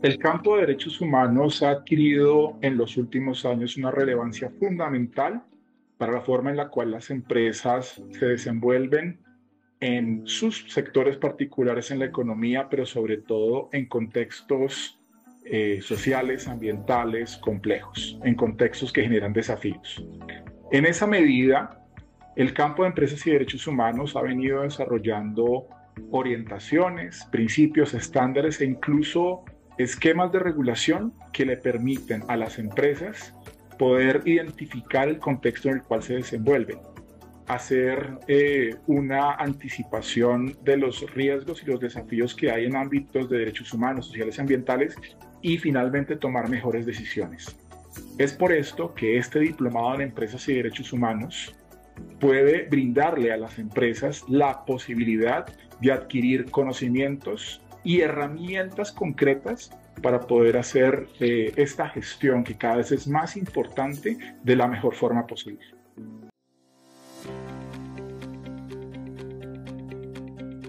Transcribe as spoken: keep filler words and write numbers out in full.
El campo de derechos humanos ha adquirido en los últimos años una relevancia fundamental para la forma en la cual las empresas se desenvuelven en sus sectores particulares en la economía, pero sobre todo en contextos eh, sociales, ambientales, complejos, en contextos que generan desafíos. En esa medida, el campo de empresas y derechos humanos ha venido desarrollando orientaciones, principios, estándares e incluso esquemas de regulación que le permiten a las empresas poder identificar el contexto en el cual se desenvuelven, hacer eh, una anticipación de los riesgos y los desafíos que hay en ámbitos de derechos humanos, sociales y ambientales y finalmente tomar mejores decisiones. Es por esto que este diplomado en empresas y derechos humanos puede brindarle a las empresas la posibilidad de adquirir conocimientos y herramientas concretas para poder hacer eh, esta gestión que cada vez es más importante de la mejor forma posible.